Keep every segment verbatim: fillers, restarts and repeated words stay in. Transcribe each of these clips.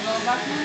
Go back now.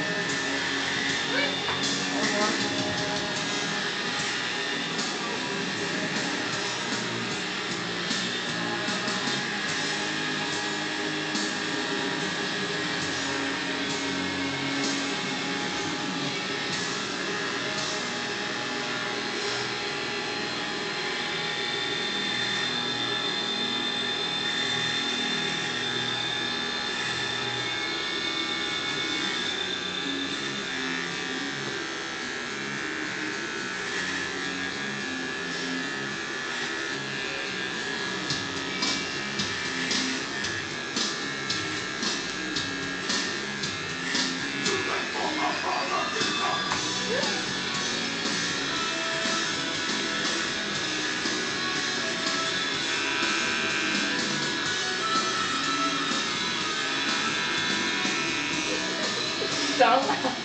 Don't laugh.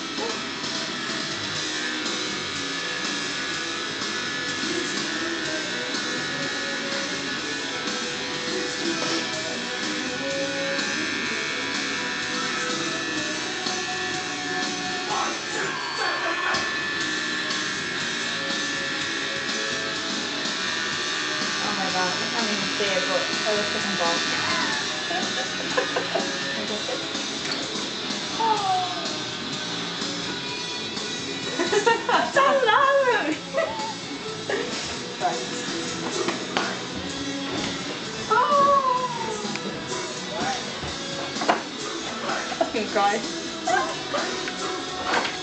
Oh my god, I can't even see it, but I was looking ball. Stop laughing! Right. Oh! I can cry.